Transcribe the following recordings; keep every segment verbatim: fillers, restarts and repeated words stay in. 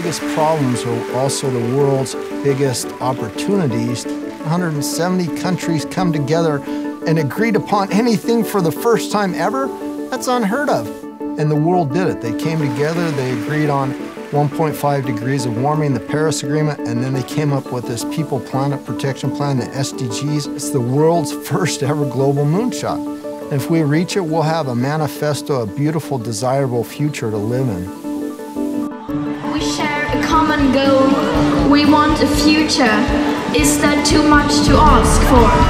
biggest problems are also the world's biggest opportunities. one hundred seventy countries come together and agreed upon anything for the first time ever? That's unheard of. And the world did it. They came together, they agreed on one point five degrees of warming, the Paris Agreement, and then they came up with this People Planet Protection Plan, the S D Gs. It's the world's first ever global moonshot. And if we reach it, we'll have a manifesto, a beautiful, desirable future to live in. We share a common goal. We want a future. Is that too much to ask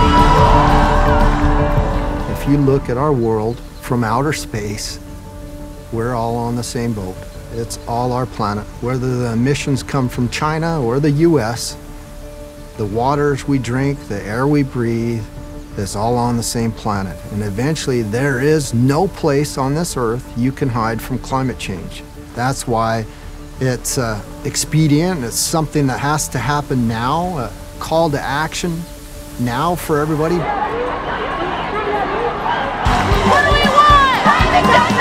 for? If you look at our world from outer space, we're all on the same boat. It's all our planet. Whether the emissions come from China or the U S, the waters we drink, the air we breathe, it's all on the same planet. And eventually there is no place on this earth you can hide from climate change. That's why it's uh, expedient, it's something that has to happen now, a call to action now for everybody. What do we want?